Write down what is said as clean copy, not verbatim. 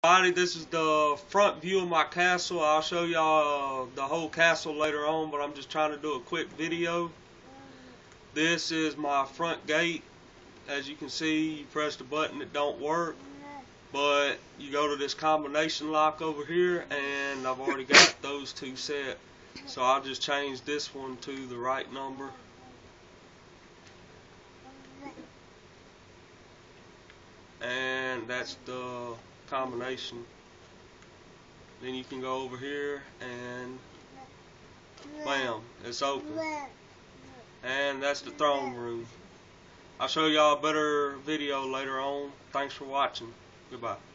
Alrighty, this is the front view of my castle. I'll show y'all the whole castle later on, but I'm just trying to do a quick video. This is my front gate. As you can see, you press the button, it don't work, but you go to this combination lock over here, and I've already got those two set, so I'll just change this one to the right number. And that's the combination. Then you can go over here and bam, it's open. And that's the throne room. I'll show y'all a better video later on. Thanks for watching. Goodbye.